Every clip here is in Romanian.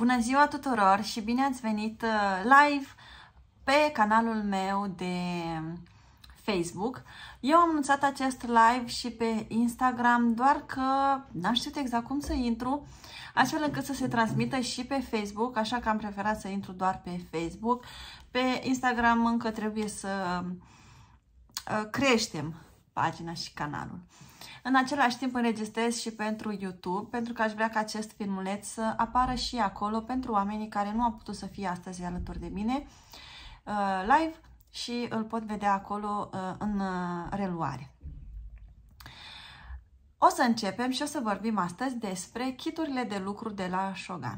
Bună ziua tuturor și bine ați venit live pe canalul meu de Facebook. Eu am anunțat acest live și pe Instagram, doar că n-am știut exact cum să intru, astfel încât să se transmită și pe Facebook, așa că am preferat să intru doar pe Facebook. Pe Instagram încă trebuie să creștem pagina și canalul. În același timp înregistrez și pentru YouTube, pentru că aș vrea ca acest filmuleț să apară și acolo pentru oamenii care nu au putut să fie astăzi alături de mine live și îl pot vedea acolo în reluare. O să începem și o să vorbim astăzi despre kiturile de lucru de la Shogun.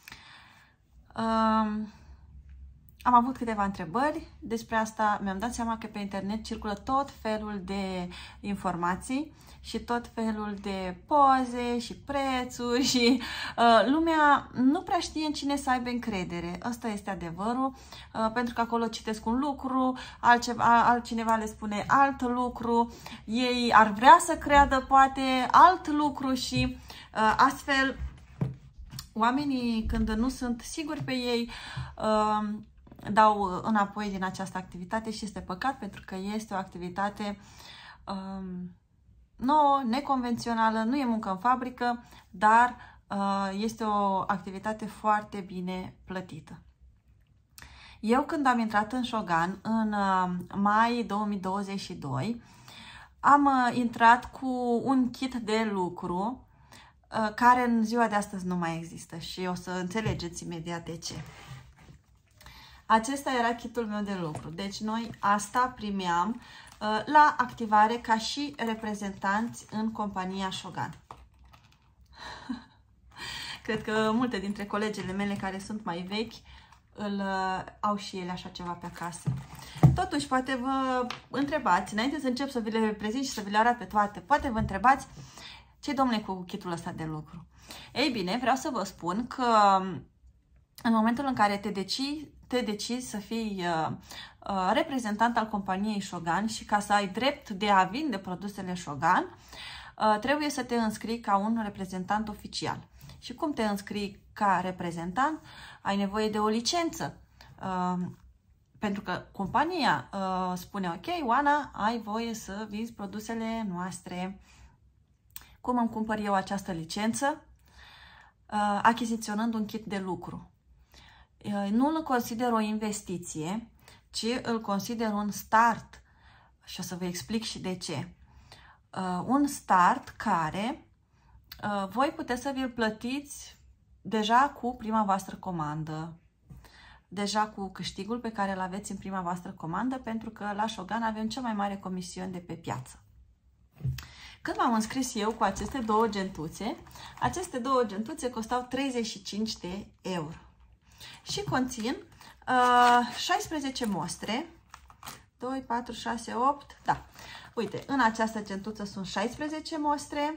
Am avut câteva întrebări despre asta, mi-am dat seama că pe internet circulă tot felul de informații și tot felul de poze și prețuri și lumea nu prea știe în cine să aibă încredere. Asta este adevărul, pentru că acolo citesc un lucru, altcineva le spune alt lucru, ei ar vrea să creadă poate alt lucru și astfel oamenii, când nu sunt siguri pe ei, dau înapoi din această activitate și este păcat, pentru că este o activitate nouă, neconvențională, nu e muncă în fabrică, dar este o activitate foarte bine plătită. Eu când am intrat în Shogun în mai 2022, am intrat cu un kit de lucru care în ziua de astăzi nu mai există și o să înțelegeți imediat de ce. Acesta era kitul meu de lucru. Deci noi asta primeam la activare ca și reprezentanți în compania Shogun. Cred că multe dintre colegele mele care sunt mai vechi au și ele așa ceva pe acasă. Totuși, poate vă întrebați, înainte să încep să vi le prezint și să vi le arăt pe toate, poate vă întrebați, ce domnule cu kitul ăsta de lucru? Ei bine, vreau să vă spun că în momentul în care te decizi să fii reprezentant al companiei Shogun și ca să ai drept de a vinde produsele Shogun, trebuie să te înscrii ca un reprezentant oficial. Și cum te înscrii ca reprezentant? Ai nevoie de o licență. Pentru că compania spune, ok, Oana, ai voie să vinzi produsele noastre. Cum îmi cumpăr eu această licență? Achiziționând un kit de lucru. Nu îl consider o investiție, ci îl consider un start. Și o să vă explic și de ce. Un start care voi puteți să vi-l plătiți deja cu prima voastră comandă. Deja cu câștigul pe care îl aveți în prima voastră comandă, pentru că la Shogun avem cea mai mare comision de pe piață. Când m-am înscris eu cu aceste aceste două gentuțe costau 35 de euro. Și conțin 16 mostre. 2, 4, 6, 8. Da. Uite, în această gentuță sunt 16 mostre.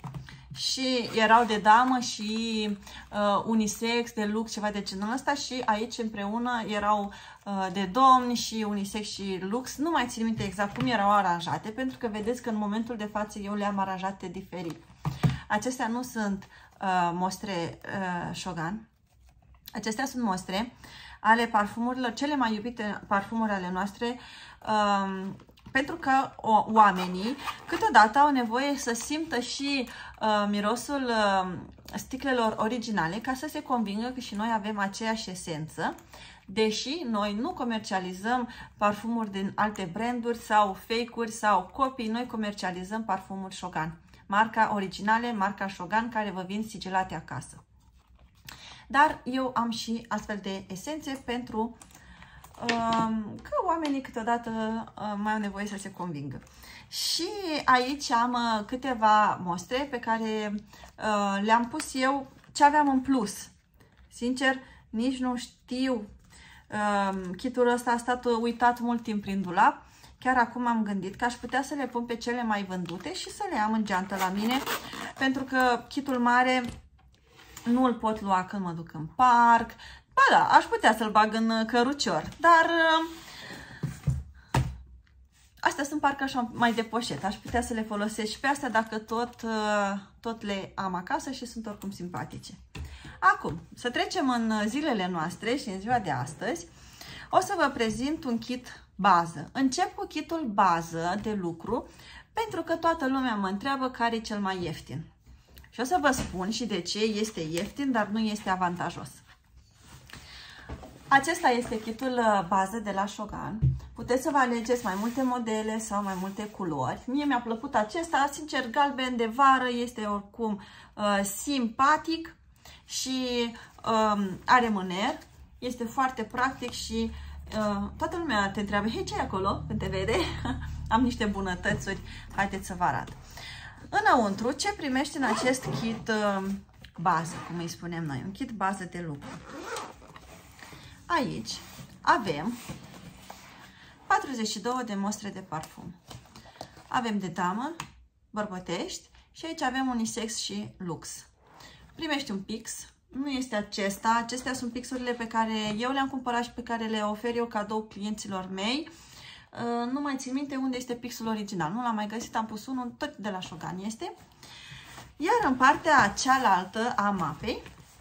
Și erau de damă și unisex, de lux, ceva de genul ăsta. Și aici împreună erau de domni și unisex și lux. Nu mai țin minte exact cum erau aranjate, pentru că vedeți că în momentul de față eu le-am aranjate diferit. Acestea nu sunt mostre Shogun. Acestea sunt mostre ale parfumurilor, cele mai iubite parfumuri ale noastre, pentru că oamenii câteodată au nevoie să simtă și mirosul sticlelor originale ca să se convingă că și noi avem aceeași esență, deși noi nu comercializăm parfumuri din alte branduri sau fake-uri sau copii, noi comercializăm parfumuri Shogun. Marca originale, marca Shogun, care vă vin sigilate acasă. Dar eu am și astfel de esențe pentru că oamenii câteodată mai au nevoie să se convingă. Și aici am câteva mostre pe care le-am pus eu ce aveam în plus. Sincer, nici nu știu. Kitul ăsta a stat uitat mult timp prin dulap. Chiar acum am gândit că aș putea să le pun pe cele mai vândute și să le am în geantă la mine, pentru că kitul mare nu îl pot lua când mă duc în parc. Ba da, aș putea să-l bag în cărucior, dar astea sunt parcă așa mai de poșetă. Aș putea să le folosesc și pe astea dacă tot le am acasă și sunt oricum simpatice. Acum, să trecem în zilele noastre și în ziua de astăzi. O să vă prezint un kit bază. Încep cu kitul bază de lucru, pentru că toată lumea mă întreabă care e cel mai ieftin. Și o să vă spun și de ce este ieftin, dar nu este avantajos. Acesta este kitul bază de la Shogun. Puteți să vă alegeți mai multe modele sau mai multe culori. Mie mi-a plăcut acesta, sincer, galben de vară, este oricum simpatic și are mâner. Este foarte practic și toată lumea te întreabă, hei, ce e acolo? Când te vede, am niște bunătățuri, haideți să vă arăt. Înăuntru, ce primești în acest kit bază, cum îi spunem noi, un kit bază de lucru. Aici avem 42 de mostre de parfum. Avem de damă, bărbătești și aici avem unisex și lux. Primești un pix, nu este acesta, acestea sunt pixurile pe care eu le-am cumpărat și pe care le ofer eu cadou clienților mei. Nu mai țin minte unde este pixul original, nu l-am mai găsit, am pus unul, tot de la Shogun este. Iar în partea cealaltă a mapei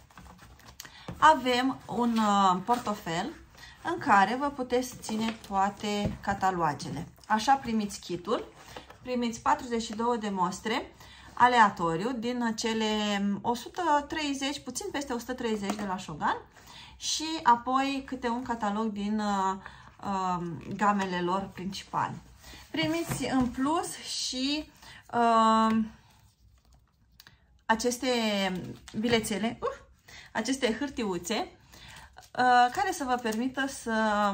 avem un portofel în care vă puteți ține toate catalogele. Așa primiți kitul, primiți 42 de mostre aleatoriu din cele 130, puțin peste 130 de la Shogun și apoi câte un catalog din gamele lor principale. Primiți în plus și aceste bilețele, aceste hârtiuțe care să vă permită să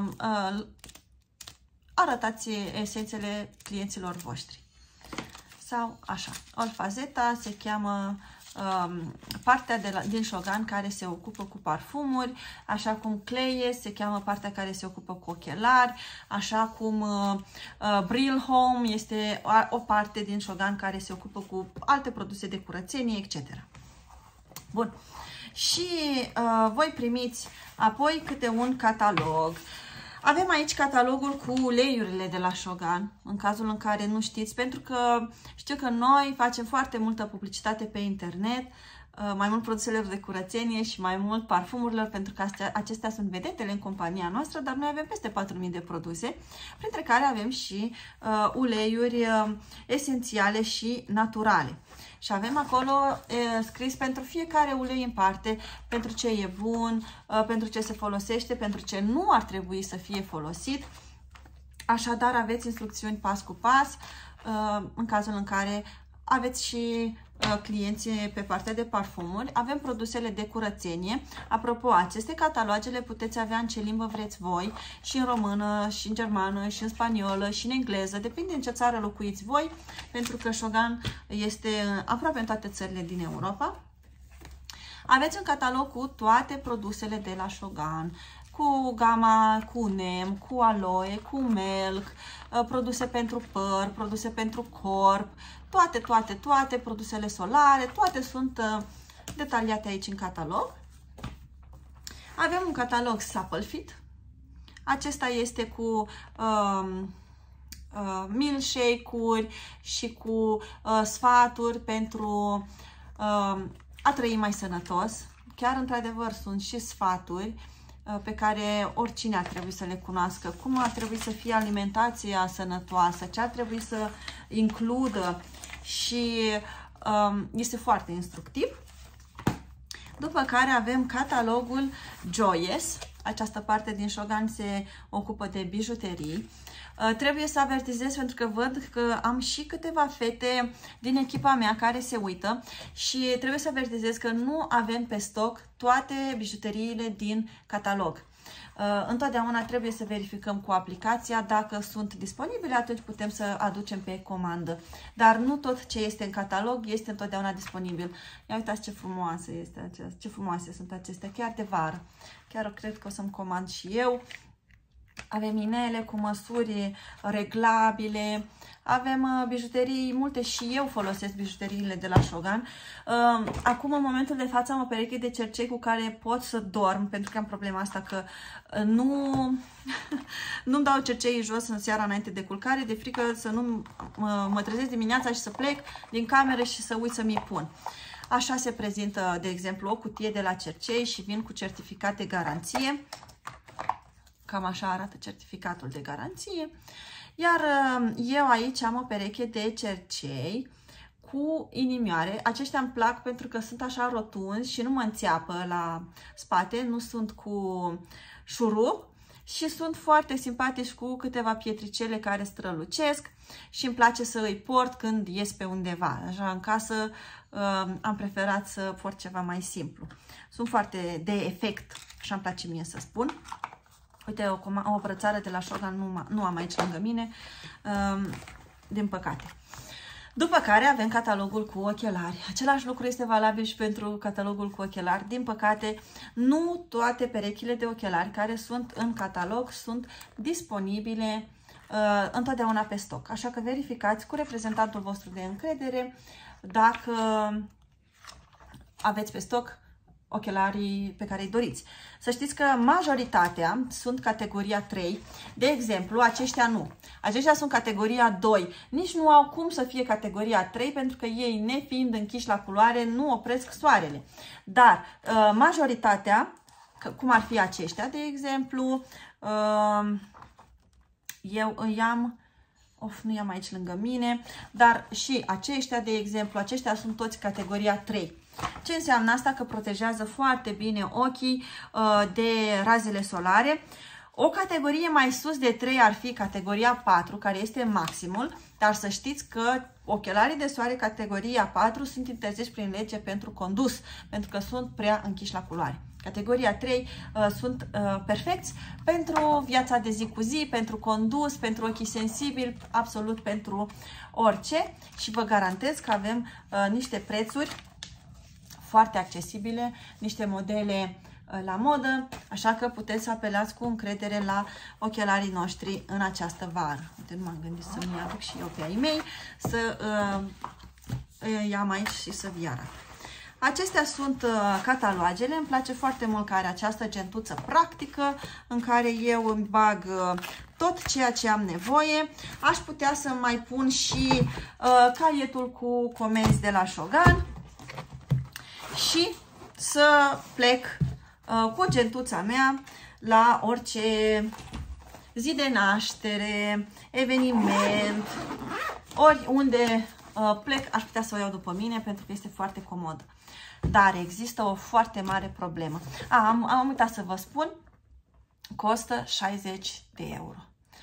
arătați esențele clienților voștri. Sau așa, Olfazeta se cheamă partea din Shogun care se ocupă cu parfumuri, așa cum Clayes se cheamă partea care se ocupă cu ochelari, așa cum Brill Home este o parte din Shogun care se ocupă cu alte produse de curățenie, etc. Bun. Și voi primiți apoi câte un catalog. Avem aici catalogul cu uleiurile de la Shogun, în cazul în care nu știți, pentru că știu că noi facem foarte multă publicitate pe internet, mai mult produselor de curățenie și mai mult parfumurilor, pentru că acestea sunt vedetele în compania noastră, dar noi avem peste 4000 de produse, printre care avem și uleiuri esențiale și naturale. Și avem acolo scris pentru fiecare ulei în parte, pentru ce e bun, pentru ce se folosește, pentru ce nu ar trebui să fie folosit. Așadar, aveți instrucțiuni pas cu pas, în cazul în care aveți și clienții pe partea de parfumuri. Avem produsele de curățenie. Apropo, aceste cataloage le puteți avea în ce limbă vreți voi, și în română, și în germană, și în spaniolă, și în engleză, depinde în ce țară locuiți voi, pentru că Shogun este aproape în toate țările din Europa. Aveți un catalog cu toate produsele de la Shogun, cu gama, cu nem, cu aloe, cu milk, produse pentru păr, produse pentru corp, toate produsele solare, toate sunt detaliate aici în catalog. Avem un catalog Supple Fit. Acesta este cu milkshake-uri și cu sfaturi pentru a trăi mai sănătos. Chiar într-adevăr sunt și sfaturi pe care oricine ar trebui să le cunoască, cum ar trebui să fie alimentația sănătoasă, ce ar trebui să includă și este foarte instructiv. După care avem catalogul Joyous. Această parte din Shogun se ocupă de bijuterii. Trebuie să avertizez pentru că văd că am și câteva fete din echipa mea care se uită și trebuie să avertizez că nu avem pe stoc toate bijuteriile din catalog. Întotdeauna trebuie să verificăm cu aplicația dacă sunt disponibile, atunci putem să aducem pe comandă. Dar nu tot ce este în catalog este întotdeauna disponibil. Ia uitați ce frumoasă este aceasta, ce frumoase sunt acestea, chiar de vară. Chiar cred că o să-mi comand și eu. Avem inele cu măsuri reglabile, avem bijuterii multe și eu folosesc bijuteriile de la Shogun. Acum, în momentul de față, am o pereche de cercei cu care pot să dorm, pentru că am problema asta că nu-mi dau cerceii jos în seara înainte de culcare, de frică să nu mă trezesc dimineața și să plec din cameră și să uit să mi-i pun. Așa se prezintă, de exemplu, o cutie de la Cercei și vin cu certificat de garanție. Cam așa arată certificatul de garanție. Iar eu aici am o pereche de cercei cu inimioare. Aceștia îmi plac pentru că sunt așa rotunzi și nu mă înțeapă la spate, nu sunt cu șurub și sunt foarte simpatici, cu câteva pietricele care strălucesc și îmi place să îi port când ies pe undeva. Așa, în casă am preferat să port ceva mai simplu. Sunt foarte de efect, așa îmi place mie să spun. Uite, o brățară de la Shogun nu am aici lângă mine, din păcate. După care avem catalogul cu ochelari. Același lucru este valabil și pentru catalogul cu ochelari. Din păcate, nu toate perechile de ochelari care sunt în catalog sunt disponibile întotdeauna pe stoc. Așa că verificați cu reprezentantul vostru de încredere dacă aveți pe stoc ochelarii pe care îi doriți. Să știți că majoritatea sunt categoria 3, de exemplu, aceștia nu. Aceștia sunt categoria 2, nici nu au cum să fie categoria 3 pentru că ei, nefiind închiși la culoare, nu opresc soarele. Dar majoritatea, cum ar fi aceștia, de exemplu, eu îi am, nu i-am aici lângă mine, dar și aceștia, de exemplu, aceștia sunt toți categoria 3. Ce înseamnă asta? Că protejează foarte bine ochii de razele solare. O categorie mai sus de 3 ar fi categoria 4, care este maximul, dar să știți că ochelarii de soare categoria 4 sunt interziși prin lege pentru condus, pentru că sunt prea închiși la culoare. Categoria 3 sunt perfecți pentru viața de zi cu zi, pentru condus, pentru ochii sensibili, absolut pentru orice și vă garantez că avem niște prețuri foarte accesibile, niște modele la modă, așa că puteți să apelați cu încredere la ochelarii noștri în această vară. Uite, nu m-am gândit să-mi aduc și eu pe ai mei, să i-am aici și să vi arăt. Acestea sunt catalogele, îmi place foarte mult că are această gentuță practică în care eu îmi bag tot ceea ce am nevoie. Aș putea să mai pun și caietul cu comenzi de la Shogun și să plec cu gentuța mea la orice zi de naștere, eveniment, oriunde plec, aș putea să o iau după mine pentru că este foarte comod. Dar există o foarte mare problemă. Am uitat să vă spun, costă 60 de euro.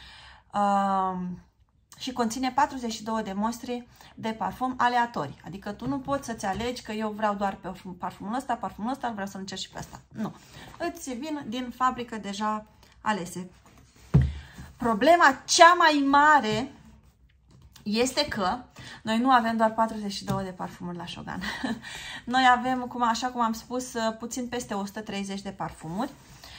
Și conține 42 de mostri de parfum aleatorii. Adică tu nu poți să-ți alegi că eu vreau doar pe parfumul ăsta, vreau să încerc și pe ăsta. Nu. Îți vin din fabrică deja alese. Problema cea mai mare este că noi nu avem doar 42 de parfumuri la Shogun. Noi avem, așa cum am spus, puțin peste 130 de parfumuri.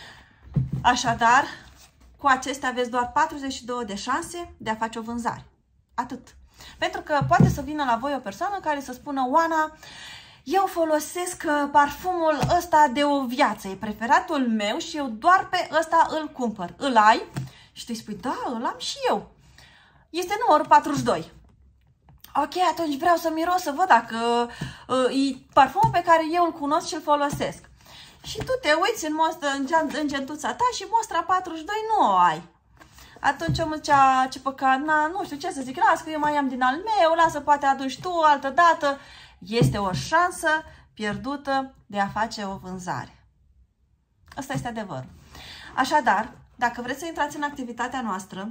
Așadar, cu acestea aveți doar 42 de șanse de a face o vânzare. Atât. Pentru că poate să vină la voi o persoană care să spună: Oana, eu folosesc parfumul ăsta de o viață, e preferatul meu și eu doar pe ăsta îl cumpăr. Îl ai? Și tu îi spui: da, îl am și eu. Este numărul 42. Ok, atunci vreau să miros, să văd dacă e parfumul pe care eu îl cunosc și îl folosesc. Și tu te uiți în gentuța ta și mostra 42 nu o ai. Atunci omul zicea: ce păcat, nu știu ce să zic, las că eu mai am din al meu, lasă, poate aduci tu altă dată. Este o șansă pierdută de a face o vânzare. Asta este adevărul. Așadar, dacă vreți să intrați în activitatea noastră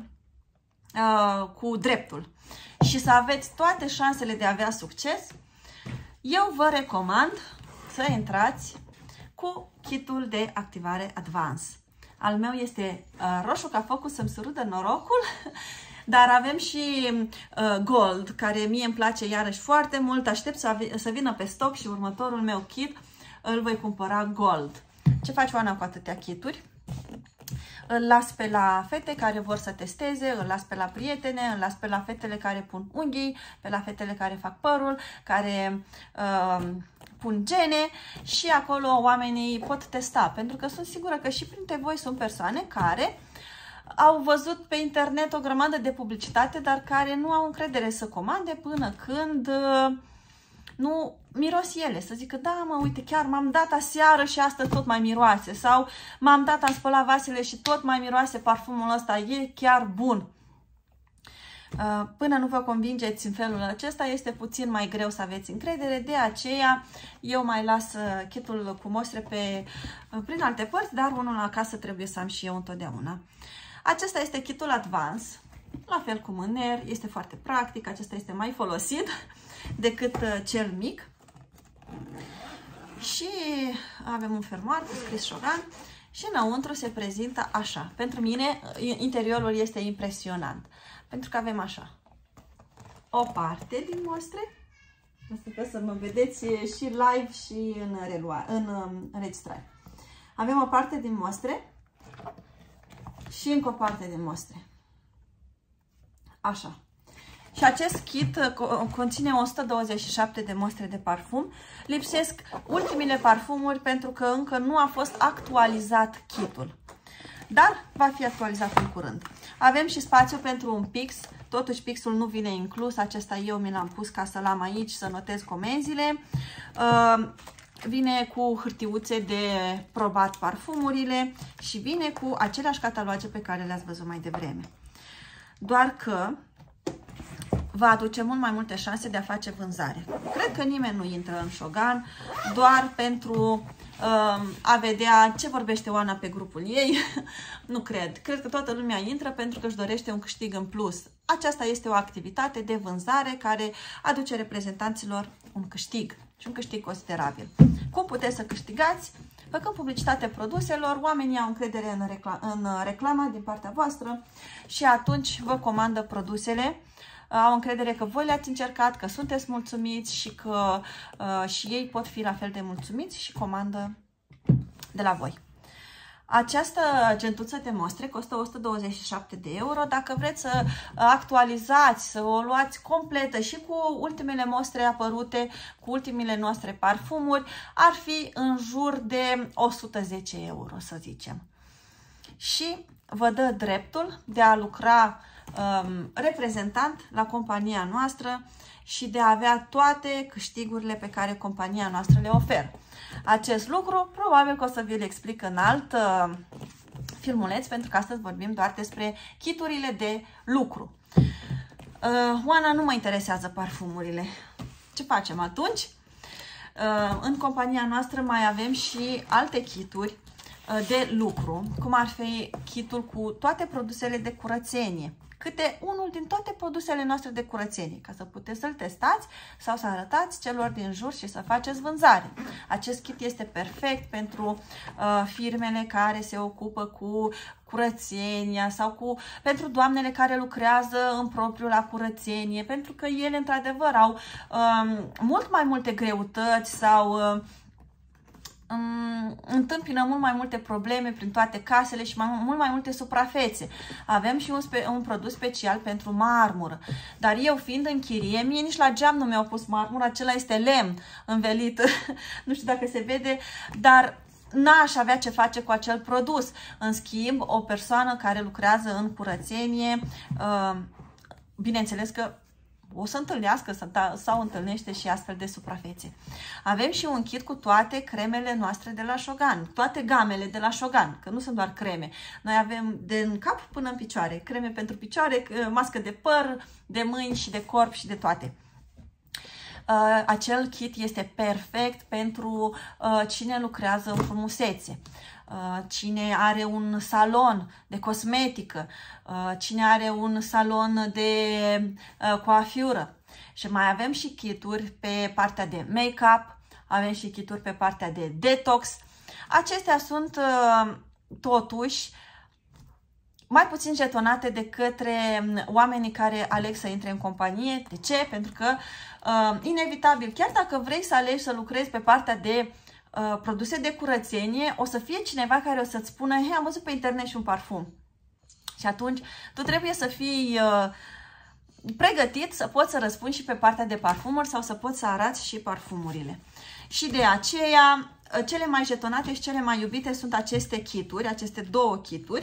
cu dreptul și să aveți toate șansele de a avea succes, eu vă recomand să intrați cu kitul de activare Advance. Al meu este roșu ca focul să-mi surudă norocul, dar avem și Gold, care mie îmi place iarăși foarte mult. Aștept să vină pe stoc și următorul meu kit îl voi cumpăra Gold. Ce faci, Oana, cu atâtea kituri? Îl las pe la fete care vor să testeze, îl las pe la prietene, îl las pe la fetele care pun unghii, pe la fetele care fac părul, care pun gene și acolo oamenii pot testa. Pentru că sunt sigură că și printre voi sunt persoane care au văzut pe internet o grămadă de publicitate, dar care nu au încredere să comande până când nu miros ele, să zică, da mă, uite, chiar m-am dat aseară și astăzi tot mai miroase, sau m-am dat, am spălat vasele și tot mai miroase parfumul ăsta, e chiar bun. Până nu vă convingeți în felul acesta, este puțin mai greu să aveți încredere, de aceea eu mai las kitul cu mostre prin alte părți, dar unul acasă trebuie să am și eu întotdeauna. Acesta este kitul Advance, la fel cu mâner, este foarte practic, acesta este mai folosit decât cel mic. Și avem un fermoar cu scris Shogun și înăuntru se prezintă așa. Pentru mine interiorul este impresionant, pentru că avem așa o parte din mostre. Asta să mă vedeți și live și în înregistrare. Avem o parte din mostre și încă o parte din mostre. Așa. Și acest kit conține 127 de mostre de parfum. Lipsesc ultimele parfumuri pentru că încă nu a fost actualizat kitul. Dar va fi actualizat în curând. Avem și spațiu pentru un pix. Totuși pixul nu vine inclus. Acesta eu mi l-am pus ca să-l am aici, să notez comenzile. Vine cu hârtiuțe de probat parfumurile și vine cu aceleași cataloage pe care le-ați văzut mai devreme. Doar că va aduce mult mai multe șanse de a face vânzare. Cred că nimeni nu intră în Shogun doar pentru a vedea ce vorbește Oana pe grupul ei. Nu cred. Cred că toată lumea intră pentru că își dorește un câștig în plus. Aceasta este o activitate de vânzare care aduce reprezentanților un câștig și un câștig considerabil. Cum puteți să câștigați? Făcând publicitate produselor, oamenii au încredere în reclama din partea voastră și atunci vă comandă produsele. Au încredere că voi le-ați încercat, că sunteți mulțumiți și că și ei pot fi la fel de mulțumiți și comandă de la voi. Această gentuță de mostre costă 127 de euro. Dacă vreți să actualizați, să o luați completă și cu ultimele mostre apărute, cu ultimele noastre parfumuri, ar fi în jur de 110 euro, să zicem. Și vă dă dreptul de a lucra reprezentant la compania noastră și de a avea toate câștigurile pe care compania noastră le oferă. Acest lucru probabil că o să vi-l explic în alt filmuleț, pentru că astăzi vorbim doar despre kiturile de lucru. Oana, nu mă interesează parfumurile. Ce facem atunci? În compania noastră mai avem și alte kituri de lucru, cum ar fi kitul cu toate produsele de curățenie. Câte unul din toate produsele noastre de curățenie, ca să puteți să-l testați sau să arătați celor din jur și să faceți vânzare. Acest kit este perfect pentru firmele care se ocupă cu curățenia sau pentru doamnele care lucrează în propriu la curățenie, pentru că ele într-adevăr au mult mai multe greutăți sau întâmpină mult mai multe probleme prin toate casele și mult mai multe suprafețe. Avem și un produs special pentru marmură. Dar eu, fiind în chirie, mie nici la geam nu mi-au pus marmură, acela este lemn învelit. Nu știu dacă se vede, dar n-aș avea ce face cu acel produs. În schimb, o persoană care lucrează în curățenie, bineînțeles că o să întâlnească sau întâlnește și astfel de suprafețe. Avem și un kit cu toate cremele noastre de la Shogun, toate gamele de la Shogun, că nu sunt doar creme. Noi avem de cap până în picioare, creme pentru picioare, mască de păr, de mâini și de corp și de toate. Acel kit este perfect pentru cine lucrează în frumusețe, cine are un salon de cosmetică, cine are un salon de coafură. Și mai avem și kituri pe partea de make-up, avem și kituri pe partea de detox. Acestea sunt totuși mai puțin jetonate de către oamenii care aleg să intre în companie. De ce? Pentru că, inevitabil, chiar dacă vrei să alegi să lucrezi pe partea de produse de curățenie, o să fie cineva care o să-ți spună: hei, am văzut pe internet și un parfum. Și atunci tu trebuie să fii pregătit să poți să răspunzi și pe partea de parfumuri sau să poți să arăți și parfumurile. Și de aceea, cele mai jetonate și cele mai iubite sunt aceste kituri, aceste două kituri.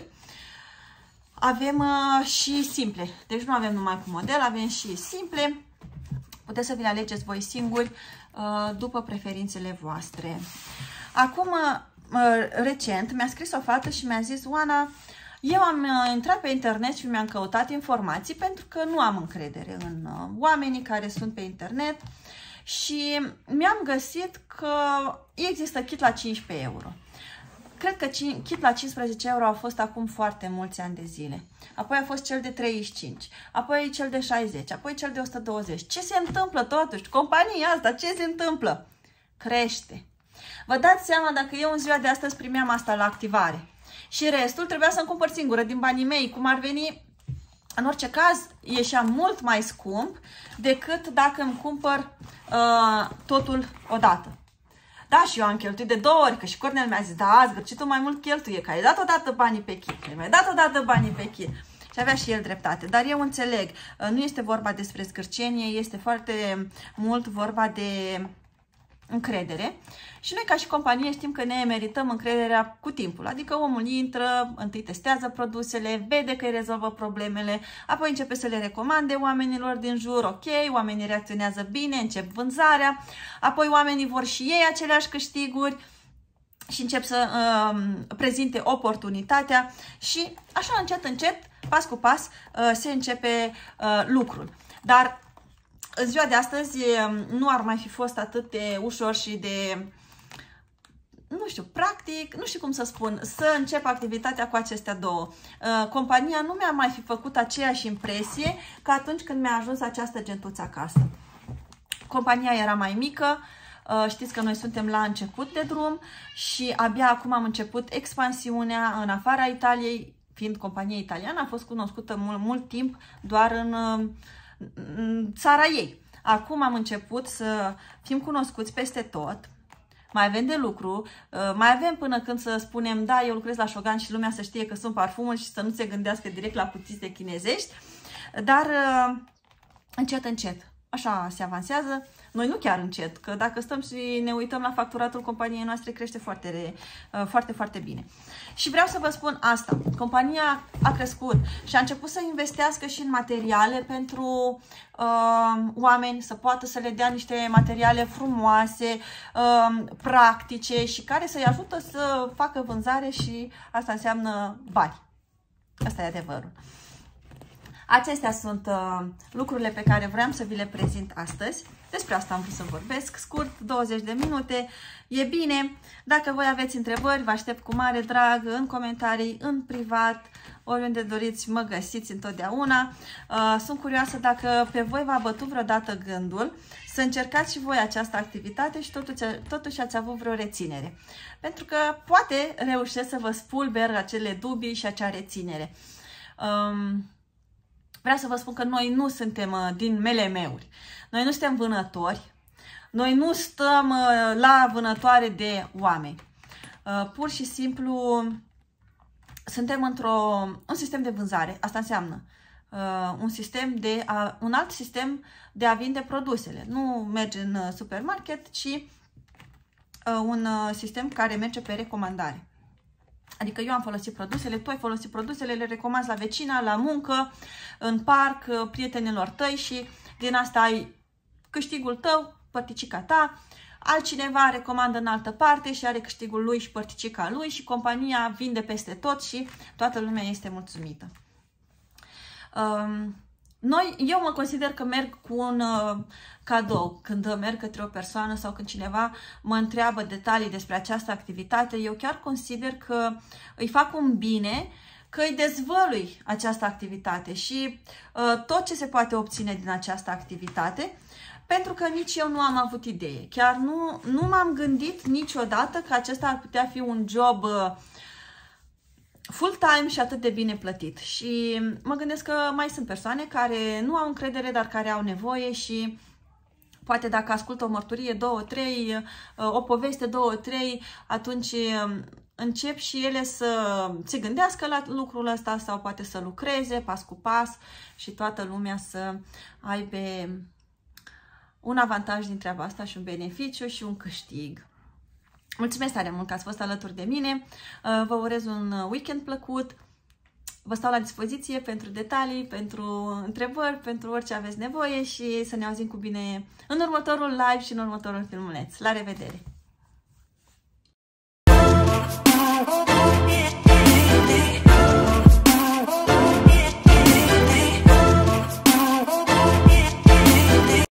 Avem și simple, deci nu avem numai cu model, avem și simple. Puteți să vi le alegeți voi singuri după preferințele voastre. Acum, recent, mi-a scris o fată și mi-a zis: Oana, eu am intrat pe internet și mi-am căutat informații pentru că nu am încredere în oamenii care sunt pe internet și mi-am găsit că există kit la 15 euro. Cred că kit la 15 euro a fost acum foarte mulți ani de zile. Apoi a fost cel de 35, apoi cel de 60, apoi cel de 120. Ce se întâmplă totuși? Compania asta, ce se întâmplă? Crește. Vă dați seama, dacă eu în ziua de astăzi primeam asta la activare și restul trebuia să-mi cumpăr singură din banii mei, cum ar veni, în orice caz, ieșea mult mai scump decât dacă îmi cumpăr totul odată. Da, și eu am cheltuit de 2 ori, că și Cornel mi-a zis: da, azi Gârcitul mai mult cheltuie, că ai dat odată banii pe kit, ai mai dat odată banii pe kit. Și avea și el dreptate. Dar eu înțeleg, nu este vorba despre scârcenie, este foarte mult vorba de încredere. Și noi, ca și companie, știm că ne merităm încrederea cu timpul. Adică omul intră, întâi testează produsele, vede că îi rezolvă problemele, apoi începe să le recomande oamenilor din jur, ok, oamenii reacționează bine, încep vânzarea, apoi oamenii vor și ei aceleași câștiguri și încep să prezinte oportunitatea și așa încet, încet, pas cu pas, se începe lucrul. Dar în ziua de astăzi nu ar mai fi fost atât de ușor și de, nu știu, practic, nu știu cum să spun, să încep activitatea cu acestea două. Compania nu mi-a mai fi făcut aceeași impresie ca atunci când mi-a ajuns această gentuță acasă. Compania era mai mică, știți că noi suntem la început de drum și abia acum am început expansiunea în afara Italiei, fiind companie italiană, a fost cunoscută mult timp doar în țara ei. Acum am început să fim cunoscuți peste tot, mai avem de lucru, mai avem până când să spunem: da, eu lucrez la Shogun și lumea să știe că sunt parfumuri și să nu se gândească direct la cutițe chinezești, dar încet, încet, așa se avansează. Noi nu chiar încet, că dacă stăm și ne uităm la facturatul companiei noastre, crește foarte, foarte bine. Și vreau să vă spun asta, compania a crescut și a început să investească și în materiale pentru oameni, să poată să le dea niște materiale frumoase, practice și care să-i ajută să facă vânzare și asta înseamnă bani. Asta e adevărul. Acestea sunt lucrurile pe care vreau să vi le prezint astăzi. Despre asta am vrut să vorbesc, scurt, 20 de minute, e bine. Dacă voi aveți întrebări, vă aștept cu mare drag în comentarii, în privat, oriunde doriți, mă găsiți întotdeauna. Sunt curioasă dacă pe voi v-a bătut vreodată gândul să încercați și voi această activitate și totuși ați avut vreo reținere. Pentru că poate reușesc să vă spulber acele dubii și acea reținere. Vreau să vă spun că noi nu suntem din melemeuri. Noi nu suntem vânători. Noi nu stăm la vânătoare de oameni. Pur și simplu suntem într-un sistem de vânzare. Asta înseamnă un alt sistem de a vinde produsele. Nu merge în supermarket, ci un sistem care merge pe recomandare. Adică eu am folosit produsele, tu ai folosit produsele, le recomanzi la vecina, la muncă, în parc, prietenilor tăi și din asta ai câștigul tău, părticica ta. Altcineva recomandă în altă parte și are câștigul lui și părticica lui și compania vinde peste tot și toată lumea este mulțumită. Eu mă consider că merg cu un cadou. Când merg către o persoană sau când cineva mă întreabă detalii despre această activitate, eu chiar consider că îi fac un bine, că îi dezvălui această activitate și tot ce se poate obține din această activitate, pentru că nici eu nu am avut idee. Chiar nu m-am gândit niciodată că acesta ar putea fi un job full-time și atât de bine plătit. Și mă gândesc că mai sunt persoane care nu au încredere, dar care au nevoie și poate dacă ascultă o mărturie, 2, 3, o poveste, 2, 3, atunci încep și ele să se gândească la lucrul ăsta sau poate să lucreze pas cu pas și toată lumea să aibă un avantaj din treaba asta și un beneficiu și un câștig. Mulțumesc tare mult că ați fost alături de mine, vă urez un weekend plăcut, vă stau la dispoziție pentru detalii, pentru întrebări, pentru orice aveți nevoie și să ne auzim cu bine în următorul live și în următorul filmuleț. La revedere!